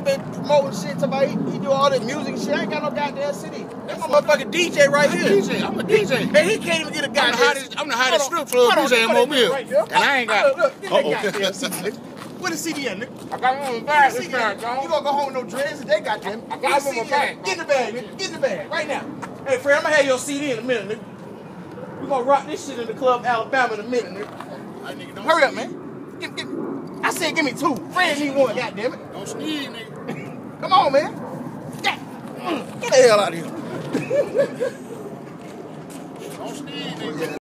nigga been promoting shit. Somebody he do all this music and shit. I ain't got no goddamn CD. That's my motherfucking DJ right here. I'm a DJ. Hey, he can't even get a goddamn. I'm the hottest strip club DJ in Mobile. Right, and I ain't got. Look, get that goddamn CD. Where the CD at, nigga? I got one in the bag this time, You gonna go home with no dreads and they got them. I got one in my bag. Get in the bag, nigga. Get in the bag right now. Hey, Fred, I'm gonna have your CD in a minute, nigga. We gonna rock this shit in the club Alabama in a minute, nigga. Hurry up, man. I said give me 2. Fred need 1, goddammit. Don't sneeze, nigga. Come on, man. Get the hell out of here. Don't sneeze, nigga.